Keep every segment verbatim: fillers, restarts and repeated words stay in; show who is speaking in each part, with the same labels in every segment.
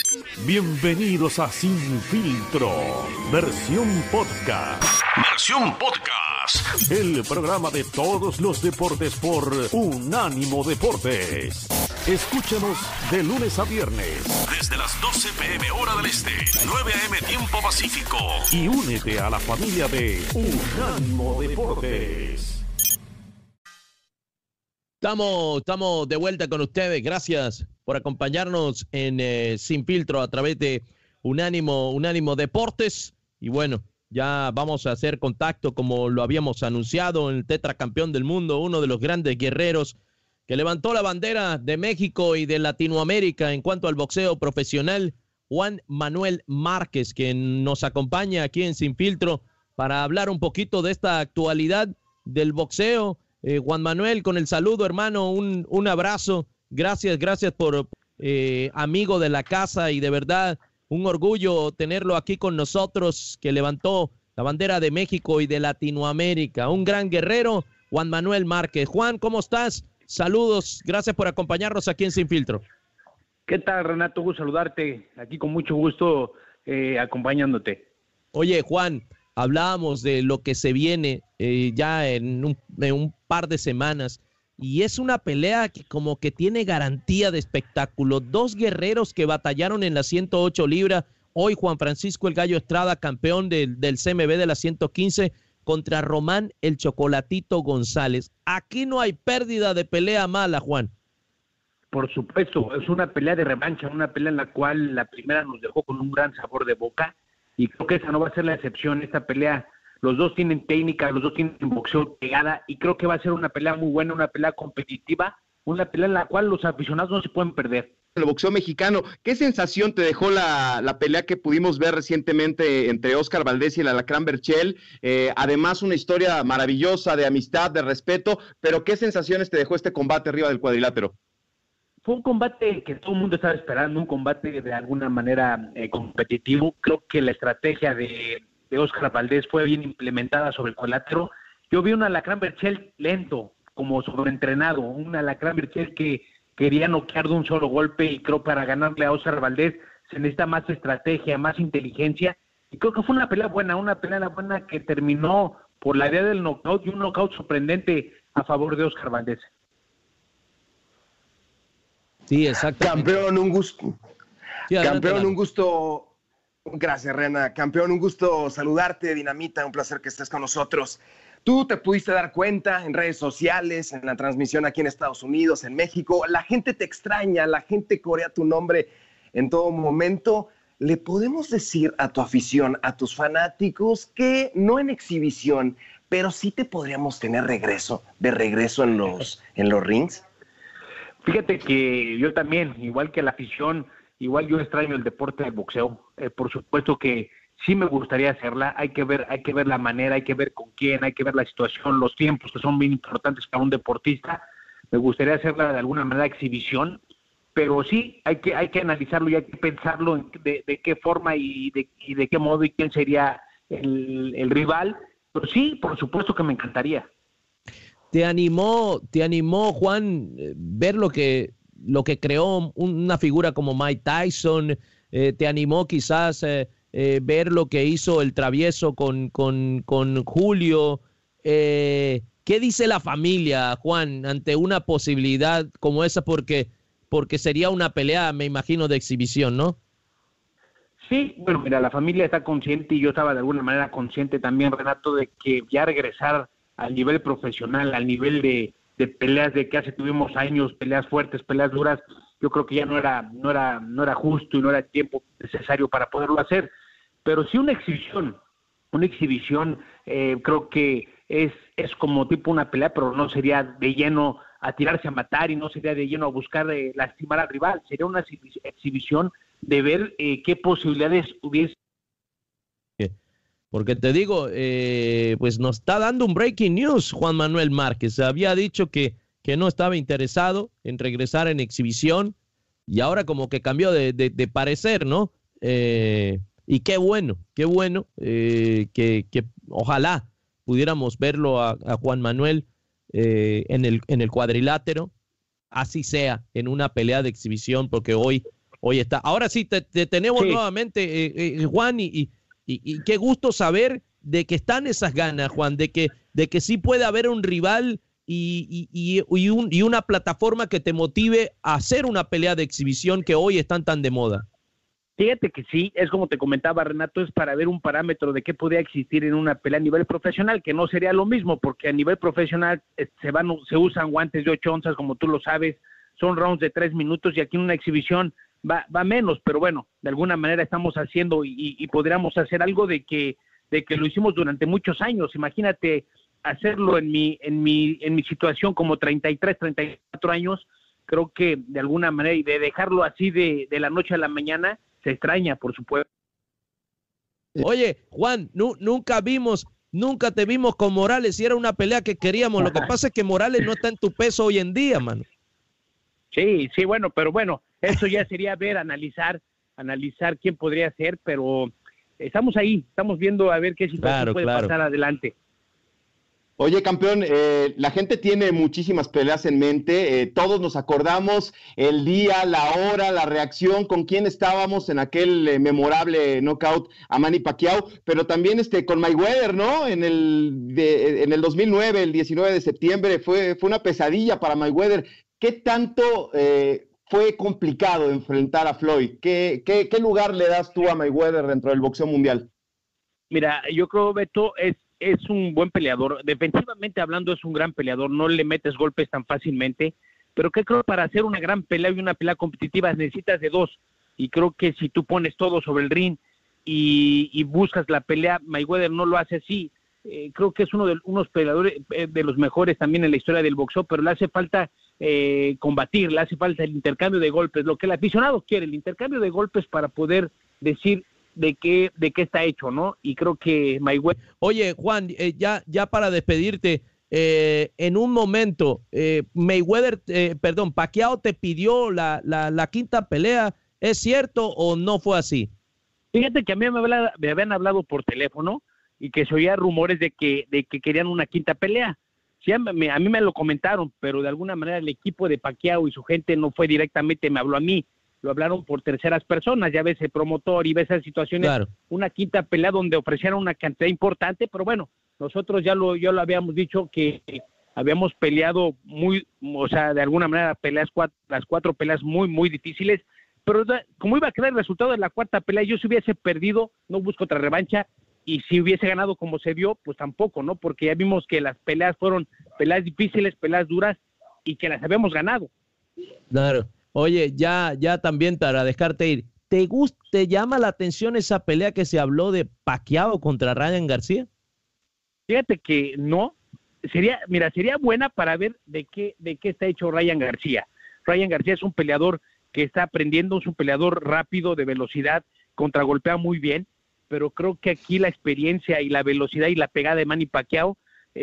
Speaker 1: Bienvenidos a Sin Filtro, versión podcast. Versión podcast. El programa de todos los deportes por Unánimo Deportes. Escúchanos de lunes a viernes, desde las doce pm hora del este, nueve am tiempo pacífico. Y únete a la familia de Unánimo Deportes.
Speaker 2: Estamos, estamos de vuelta con ustedes. Gracias por acompañarnos en eh, Sin Filtro a través de Unánimo, Unánimo Deportes. Y bueno, ya vamos a hacer contacto como lo habíamos anunciado, el tetracampeón del mundo, uno de los grandes guerreros que levantó la bandera de México y de Latinoamérica en cuanto al boxeo profesional, Juan Manuel Márquez, que nos acompaña aquí en Sin Filtro para hablar un poquito de esta actualidad del boxeo. Eh, Juan Manuel, con el saludo, hermano, un, un abrazo. Gracias, gracias por eh, amigo de la casa, y de verdad un orgullo tenerlo aquí con nosotros, que levantó la bandera de México y de Latinoamérica. Un gran guerrero, Juan Manuel Márquez. Juan, ¿cómo estás? Saludos, gracias por acompañarnos aquí en Sin Filtro.
Speaker 3: ¿Qué tal, Renato? Gusto saludarte, aquí con mucho gusto eh, acompañándote.
Speaker 2: Oye, Juan, hablábamos de lo que se viene eh, ya en un, en un par de semanas, y es una pelea que como que tiene garantía de espectáculo. Dos guerreros que batallaron en las ciento ocho libras. Hoy Juan Francisco El Gallo Estrada, campeón del, del C M B de las ciento quince, contra Román El Chocolatito González. Aquí no hay pérdida de pelea mala, Juan.
Speaker 3: Por supuesto, es una pelea de revancha, una pelea en la cual la primera nos dejó con un gran sabor de boca, y creo que esa no va a ser la excepción. Esta pelea, los dos tienen técnica, los dos tienen boxeo pegada, y creo que va a ser una pelea muy buena, una pelea competitiva, una pelea en la cual los aficionados no se pueden perder.
Speaker 4: El boxeo mexicano, ¿qué sensación te dejó la, la pelea que pudimos ver recientemente entre Oscar Valdés y el Alacrán Berchel? Eh, además, una historia maravillosa de amistad, de respeto, pero ¿qué sensaciones te dejó este combate arriba del cuadrilátero?
Speaker 3: Fue un combate que todo el mundo estaba esperando, un combate de alguna manera eh, competitivo. Creo que la estrategia de, de Oscar Valdés fue bien implementada sobre el cuadrilátero. Yo vi un Alacrán Berchel lento, como sobreentrenado, un Alacrán Berchel que quería noquear de un solo golpe, y creo para ganarle a Oscar Valdés se necesita más estrategia, más inteligencia, y creo que fue una pelea buena, una pelea buena que terminó por la idea del knockout, y un knockout sorprendente a favor de Oscar Valdés.
Speaker 2: Sí, exacto.
Speaker 4: Campeón, un gusto.
Speaker 2: Sí,
Speaker 4: Campeón, un gusto. Gracias, Rena. Campeón, un gusto saludarte, Dinamita, un placer que estés con nosotros. Tú te pudiste dar cuenta en redes sociales, en la transmisión aquí en Estados Unidos, en México. La gente te extraña, la gente corea tu nombre en todo momento. ¿Le podemos decir a tu afición, a tus fanáticos, que no en exhibición, pero sí te podríamos tener regreso, de regreso en los, en los rings?
Speaker 3: Fíjate que yo también, igual que la afición, igual yo extraño el deporte del boxeo. Eh, por supuesto que sí me gustaría hacerla. Hay que ver, hay que ver la manera, hay que ver con quién, hay que ver la situación, los tiempos que son bien importantes para un deportista. Me gustaría hacerla de alguna manera exhibición, pero sí hay que hay que analizarlo y hay que pensarlo en de, de qué forma y de, y de qué modo y quién sería el, el rival. Pero sí, por supuesto que me encantaría.
Speaker 2: ¿Te animó, te animó, Juan, ver lo que, lo que creó una figura como Mike Tyson? Eh, ¿Te animó quizás eh, eh, ver lo que hizo el Travieso con, con, con Julio? Eh, ¿Qué dice la familia, Juan, ante una posibilidad como esa? Porque, porque sería una pelea, me imagino, de exhibición, ¿no?
Speaker 3: Sí, bueno, mira, la familia está consciente, y yo estaba de alguna manera consciente también, Renato, de que ya regresar al nivel profesional, al nivel de, de peleas de que hace tuvimos años, peleas fuertes, peleas duras, yo creo que ya no era, no era, no era justo y no era tiempo necesario para poderlo hacer. Pero sí una exhibición, una exhibición, eh, creo que es, es como tipo una pelea, pero no sería de lleno a tirarse a matar, y no sería de lleno a buscar eh, lastimar al rival, sería una exhibición de ver eh, qué posibilidades hubiese.
Speaker 2: Porque te digo, eh, pues nos está dando un breaking news Juan Manuel Márquez. Había dicho que, que no estaba interesado en regresar en exhibición, y ahora como que cambió de, de, de parecer, ¿no? Eh, y qué bueno, qué bueno, eh, que, que ojalá pudiéramos verlo a, a Juan Manuel eh, en, el, en el cuadrilátero, así sea, en una pelea de exhibición, porque hoy hoy está. Ahora sí, te, te tenemos
Speaker 3: Sí.
Speaker 2: nuevamente, eh, eh, Juan, y, y, y, y qué gusto saber de que están esas ganas, Juan, de que, de que sí puede haber un rival y, y, y, y, un, y una plataforma que te motive a hacer una pelea de exhibición que hoy están tan de moda.
Speaker 3: Fíjate que sí, es como te comentaba, Renato, es para ver un parámetro de qué podría existir en una pelea a nivel profesional, que no sería lo mismo, porque a nivel profesional eh, se van, se usan guantes de ocho onzas, como tú lo sabes, son rounds de tres minutos, y aquí en una exhibición va, va menos, pero bueno, de alguna manera estamos haciendo y, y, y podríamos hacer algo de que, de que lo hicimos durante muchos años. Imagínate hacerlo en mi, en mi, en mi situación como treinta y tres, treinta y cuatro años, creo que de alguna manera, y de dejarlo así de, de la noche a la mañana, se extraña, por supuesto.
Speaker 2: Oye, Juan, nu, nunca vimos, nunca te vimos con Morales y era una pelea que queríamos. Lo que pasa es que Morales no está en tu peso hoy en día, mano.
Speaker 3: Sí, sí, bueno, pero bueno, eso ya sería ver, analizar, analizar quién podría ser, pero estamos ahí, estamos viendo a ver qué situación
Speaker 2: Claro,
Speaker 3: puede
Speaker 2: claro.
Speaker 3: pasar adelante.
Speaker 5: Oye, campeón, eh, la gente tiene muchísimas peleas en mente, eh, todos nos acordamos el día, la hora, la reacción, con quién estábamos en aquel eh, memorable knockout a Manny Pacquiao, pero también este, con Mayweather, ¿no? En el, de, en el dos mil nueve, el diecinueve de septiembre, fue, fue una pesadilla para Mayweather. ¿Qué tanto eh, fue complicado enfrentar a Floyd? ¿Qué, qué, ¿Qué lugar le das tú a Mayweather dentro del boxeo mundial?
Speaker 3: Mira, yo creo, Beto, es es un buen peleador, defensivamente hablando es un gran peleador, no le metes golpes tan fácilmente, pero que creo para hacer una gran pelea y una pelea competitiva necesitas de dos, y creo que si tú pones todo sobre el ring y, y buscas la pelea, Mayweather no lo hace así. Eh, creo que es uno de unos peleadores eh, de los mejores también en la historia del boxeo, pero le hace falta eh, combatir, le hace falta el intercambio de golpes, lo que el aficionado quiere, el intercambio de golpes para poder decir de qué, de qué está hecho, ¿no? Y creo que Mayweather...
Speaker 2: Oye, Juan, eh, ya, ya para despedirte, eh, en un momento, eh, Mayweather, eh, perdón, Pacquiao te pidió la, la, la quinta pelea, ¿es cierto o no fue así?
Speaker 3: Fíjate que a mí me, habla, me habían hablado por teléfono y que se oía rumores de que, de que querían una quinta pelea. Sí, a, me, a mí me lo comentaron, pero de alguna manera el equipo de Pacquiao y su gente no fue directamente, me habló a mí, lo hablaron por terceras personas, ya ves el promotor y ves esas situaciones,
Speaker 2: claro.
Speaker 3: Una quinta pelea donde ofrecieron una cantidad importante, pero bueno, nosotros ya lo, ya lo habíamos dicho que habíamos peleado muy, o sea, de alguna manera peleas cuatro, las cuatro peleas muy, muy difíciles, pero como iba a quedar el resultado de la cuarta pelea, yo si hubiese perdido, no busco otra revancha, y si hubiese ganado como se vio, pues tampoco, ¿no? Porque ya vimos que las peleas fueron peleas difíciles, peleas duras, y que las habíamos ganado.
Speaker 2: Claro. Oye, ya, ya también para dejarte ir, ¿te gusta, te llama la atención esa pelea que se habló de Pacquiao contra Ryan García?
Speaker 3: Fíjate que no, sería, mira, sería buena para ver de qué, de qué está hecho Ryan García. Ryan García es un peleador que está aprendiendo, es un peleador rápido, de velocidad, contragolpea muy bien, pero creo que aquí la experiencia y la velocidad y la pegada de Manny Pacquiao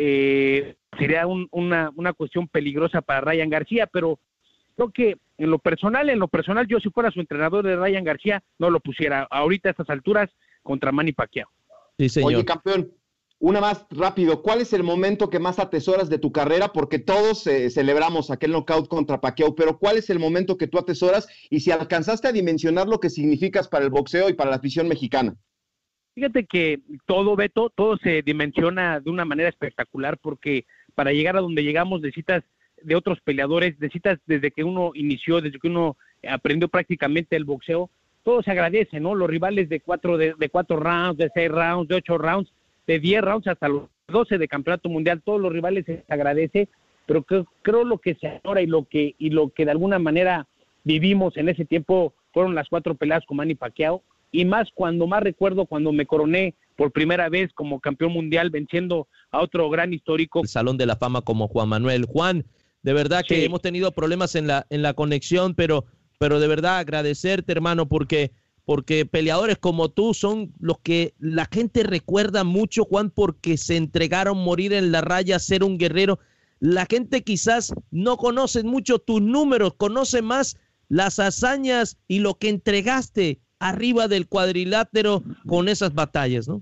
Speaker 3: eh, sería un, una, una cuestión peligrosa para Ryan García, pero creo que en lo personal, en lo personal, yo si fuera su entrenador de Ryan García, no lo pusiera ahorita a estas alturas contra Manny Pacquiao.
Speaker 2: Sí, señor.
Speaker 5: Oye, campeón, una más rápido. ¿Cuál es el momento que más atesoras de tu carrera? Porque todos eh, celebramos aquel knockout contra Pacquiao, pero ¿cuál es el momento que tú atesoras? Y si alcanzaste a dimensionar lo que significas para el boxeo y para la afición mexicana.
Speaker 3: Fíjate que todo, Beto, todo se dimensiona de una manera espectacular, porque para llegar a donde llegamos necesitas de otros peleadores, necesitas desde que uno inició, desde que uno aprendió prácticamente el boxeo, todo se agradece, ¿no? Los rivales de cuatro, de, de cuatro rounds, de seis rounds, de ocho rounds, de diez rounds hasta los doce de campeonato mundial, todos los rivales se agradece, pero creo, creo lo que se adora y lo que, y lo que de alguna manera vivimos en ese tiempo fueron las cuatro peleas con Manny Pacquiao, y más cuando más recuerdo cuando me coroné por primera vez como campeón mundial venciendo a otro gran histórico.
Speaker 2: El Salón de la Fama como Juan Manuel. Juan, de verdad que
Speaker 3: sí.
Speaker 2: hemos tenido problemas en la, en la conexión, pero, pero de verdad agradecerte, hermano, porque, porque peleadores como tú son los que la gente recuerda mucho, Juan, porque se entregaron, morir en la raya, ser un guerrero. La gente quizás no conoce mucho tus números, conoce más las hazañas y lo que entregaste arriba del cuadrilátero con esas batallas, ¿no?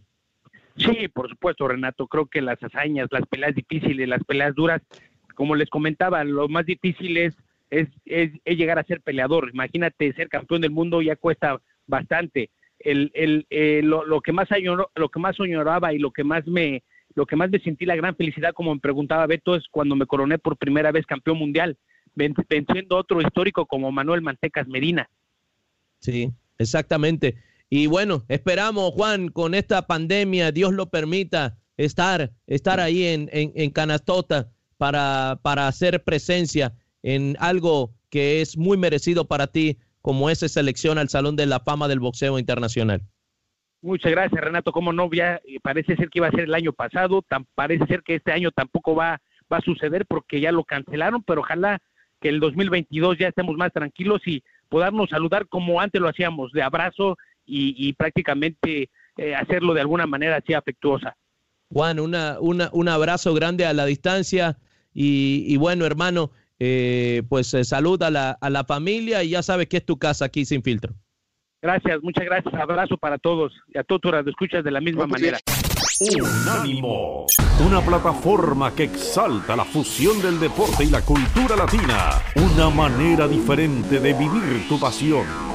Speaker 3: Sí, por supuesto, Renato. Creo que las hazañas, las peleas difíciles, las peleas duras, como les comentaba, lo más difícil es es, es, es llegar a ser peleador. Imagínate, ser campeón del mundo ya cuesta bastante. El, el, eh, lo, lo que más añoro, lo que más soñaba y lo que más me lo que más me sentí la gran felicidad, como me preguntaba Beto, es cuando me coroné por primera vez campeón mundial, venciendo otro histórico como Manuel Mantecas Medina.
Speaker 2: Sí, exactamente. Y bueno, esperamos, Juan, con esta pandemia, Dios lo permita, estar, estar ahí en, en, en Canastota para, para hacer presencia en algo que es muy merecido para ti, como esa selección al Salón de la Fama del Boxeo Internacional.
Speaker 3: Muchas gracias, Renato. Como no, ya parece ser que iba a ser el año pasado, tan, parece ser que este año tampoco va, va a suceder porque ya lo cancelaron, pero ojalá que el dos mil veintidós ya estemos más tranquilos y podernos saludar como antes lo hacíamos, de abrazo y, y prácticamente eh, hacerlo de alguna manera así afectuosa.
Speaker 2: Juan, una, una, un abrazo grande a la distancia y, y bueno, hermano, eh, pues eh, saluda a la, a la familia y ya sabes que es tu casa aquí Sin Filtro.
Speaker 3: Gracias, muchas gracias, abrazo para todos y a todos tus radioescuchas de la misma manera.
Speaker 1: Unánimo, una plataforma que exalta la fusión del deporte y la cultura latina, una manera diferente de vivir tu pasión.